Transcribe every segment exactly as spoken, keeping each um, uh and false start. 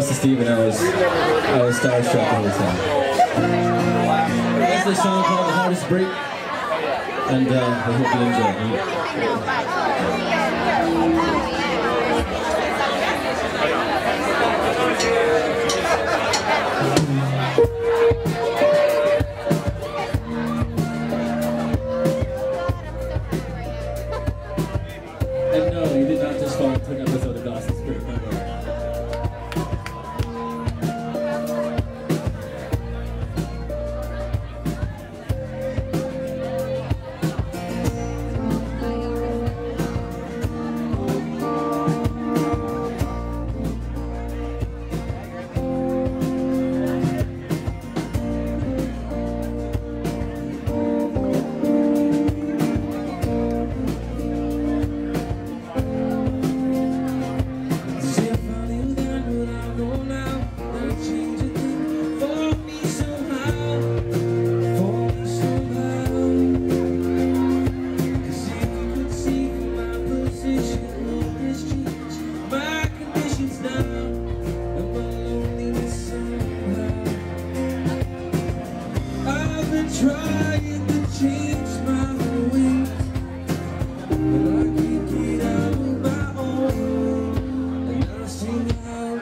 to Stephen, I was, I was starstruck the whole time. That's the song called The Hardest Break, and uh, I hope you enjoy it. And no, you did not just fall into an episode of Dawson's Creek, no way. Trying to change my ways, but I can't get out of my own way, and I sing out.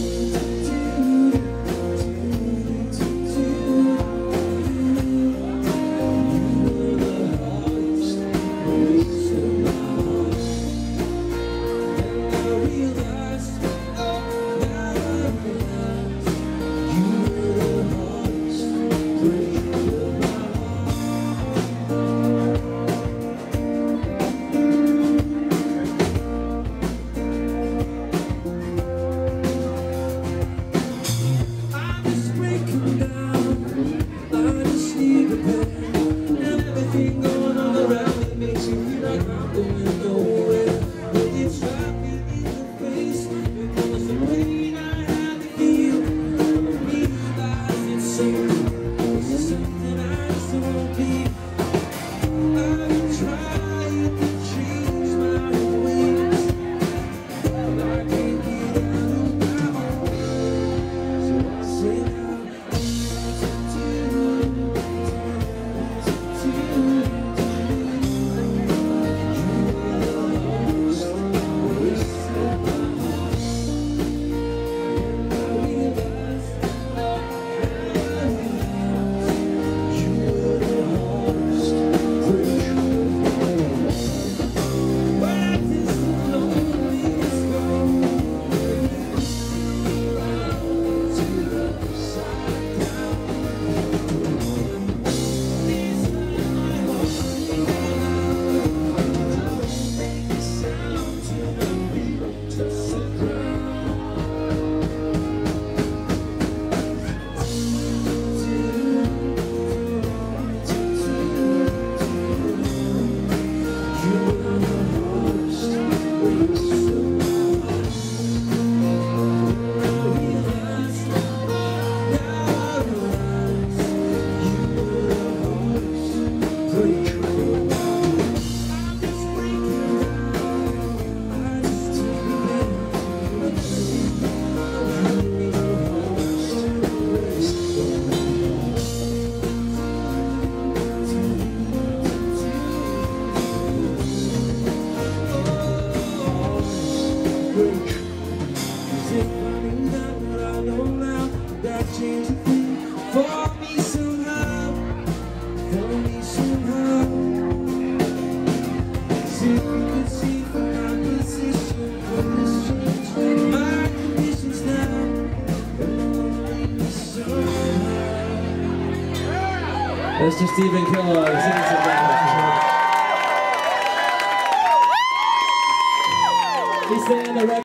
Mister Stephen Killoy singing some records. He's saying the record.